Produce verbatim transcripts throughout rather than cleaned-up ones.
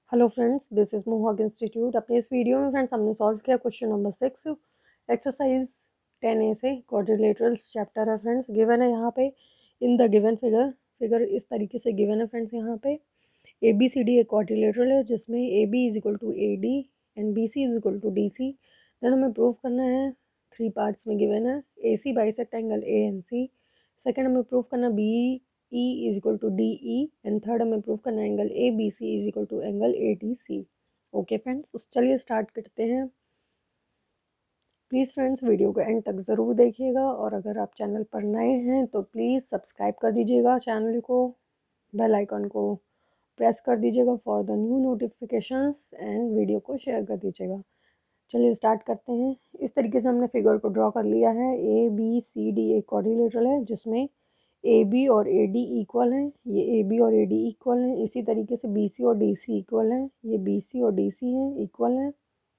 Hello friends, this is Mohak institute. अपने इस video में फ्रेंड्स हमने सॉल्व किया question number six, exercise ten A से क्वाड्रिलेटरल्स चैप्टर है फ्रेंड्स। गिवन है यहाँ पे in the given figure figure इस तरीके से गिवन है फ्रेंड्स। यहाँ पे ए बी सी डी एक क्वाड्रिलेटरल है जिसमें A B is equal to A D and B C is equal to D C. Then हमें प्रूव करना है, थ्री पार्ट्स में गिवन है। A C bisect angle A and C. Second हमें prove करना B E is equal to D E and third हमें prove करना angle A B C is equal to angle A D C। Okay friends, उस चलिए start करते हैं। Please friends video को end तक ज़रूर देखिएगा और अगर आप चैनल पर नए हैं तो प्लीज़ सब्सक्राइब कर दीजिएगा चैनल को, बेल आइकन को प्रेस कर दीजिएगा for the new notifications and video को शेयर कर दीजिएगा। चलिए स्टार्ट करते हैं। इस तरीके से हमने फिगर को ड्रॉ कर लिया है। ए बी सी डी एक क्वाड्रिलेटरल है जिसमें ए बी और ए डी इक्वल हैं। ये ए बी और ए डी इक्वल हैं। इसी तरीके से बी सी और डी सी इक्वल हैं। ये बी सी और डी सी हैं, इक्वल हैं।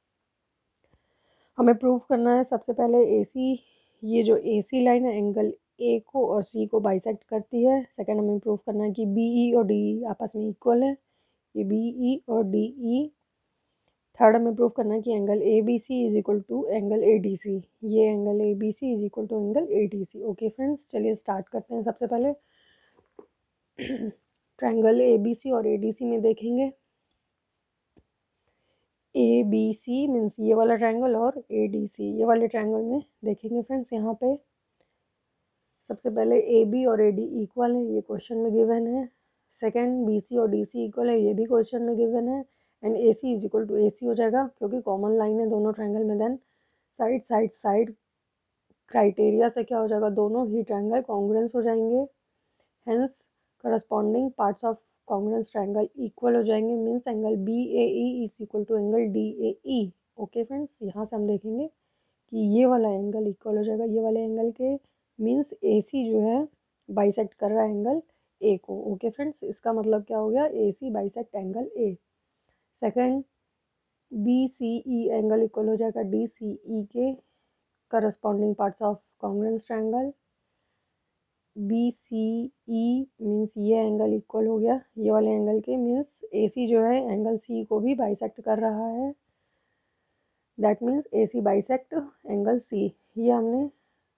हमें प्रूव करना है सबसे पहले ए सी, ये जो ए सी लाइन है एंगल ए को और सी को बाइसेक्ट करती है। सेकंड हमें प्रूव करना है कि बी ई और डी ई आपस में इक्वल है। ये बी ई और डी ई। थर्ड हमें प्रूव करना है कि angle A B C is equal to angle A D C. ये angle A B C is equal to angle A D C. Okay friends, चलिए start करते हैं। सबसे पहले ट्रायंगल ए बी सी और ए डी सी में देखेंगे। ए बी सी मीन्स ये वाला ट्रायंगल और ए डी सी ये वाले ट्रायंगल में देखेंगे फ्रेंड्स। यहाँ पे सबसे पहले ए बी और ए डी इक्वल है, ये क्वेश्चन में गिवन है। सेकंड बी सी और डी सी इक्वल है, ये भी क्वेश्चन में गिवन है। And A C is equal to A C हो जाएगा क्योंकि कॉमन लाइन है दोनों ट्रायंगल में। Then side side side criteria से क्या हो जाएगा, दोनों ही ट्रायंगल कॉन्ग्रुएंस हो जाएंगे। Hence corresponding parts of congruence triangle equal हो जाएंगे। Means angle B A E is equal to angle D A E. Okay friends, यहाँ से हम देखेंगे कि ये वाला एंगल इक्वल हो जाएगा ये वाले एंगल के। मीन्स ए सी जो है बाइसेक्ट कर रहा है एंगल ए को। ओके फ्रेंड्स, इसका मतलब क्या हो गया, A C bisect angle A. Second B C E angle equal हो जाएगा डी सी ई के corresponding parts of congruence triangle. B C E means ये एंगल इक्वल हो गया ये वाले एंगल के। मीन्स ए सी जो है एंगल सी को भी बाइसेक्ट कर रहा है। That means A C bisect angle C. ये हमने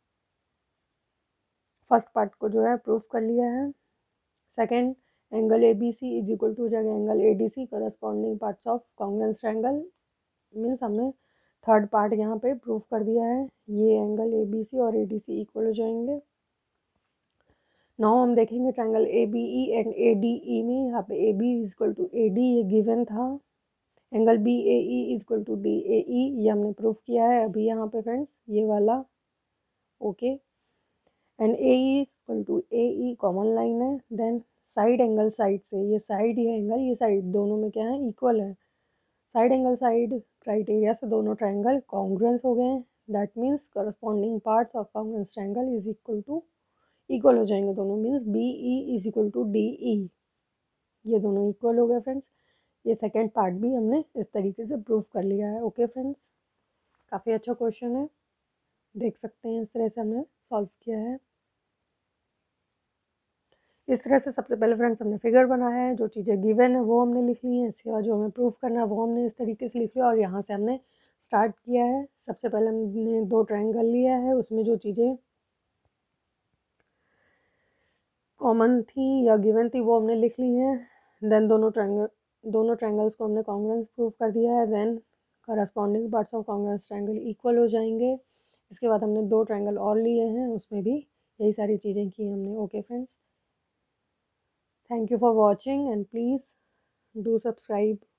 फर्स्ट पार्ट को जो है प्रूफ कर लिया है। Second angle A B C is equal to हो जाएगा angle A D C corresponding parts of congruence triangle. Means हमने थर्ड पार्ट यहाँ पे प्रूफ कर दिया है। ये एंगल ए बी सी और ए डी सी इक्वल हो जाएंगे। नाउ हम देखेंगे triangle A B E and A D E में। यहाँ पे A B is equal to A D ये गिवन था। Angle B A E is equal to D A E ये हमने प्रूफ किया है अभी यहाँ पे फ्रेंड्स, ये वाला। Okay, and A E is equal to A E common line है। देन साइड एंगल साइड से, ये साइड ये एंगल ये साइड दोनों में क्या है, इक्वल है। साइड एंगल साइड क्राइटेरिया से दोनों ट्रायंगल कॉन्ग्रुएंस हो गए हैं। That means corresponding parts of congruence triangle is equal to equal हो जाएंगे दोनों। Means B E is equal to D E, ये दोनों इक्वल हो गए फ्रेंड्स। ये सेकेंड पार्ट भी हमने इस तरीके से प्रूफ कर लिया है। ओके फ्रेंड्स, काफ़ी अच्छा क्वेश्चन है, देख सकते हैं इस तरह से हमने सॉल्व किया है। इस तरह से सबसे पहले फ्रेंड्स हमने फिगर बनाया है, जो चीज़ें गिवन है वो हमने लिख ली हैं। इसके बाद जो हमें प्रूफ करना है वो हमने इस तरीके से लिख लिया और यहाँ से हमने स्टार्ट किया है। सबसे पहले हमने दो ट्रायंगल लिया है, उसमें जो चीज़ें कॉमन थी या गिवन थी वो हमने लिख ली हैं। देन दोनों ट्रायंगल दोनों ट्रायंगल्स को हमने कॉन्ग्रुएंस प्रूव कर दिया है। Then corresponding parts of congruence triangle equal हो जाएंगे। इसके बाद हमने दो ट्रायंगल और लिए हैं, उसमें भी यही सारी चीज़ें की हमने। Okay friends, thank you for watching and please do subscribe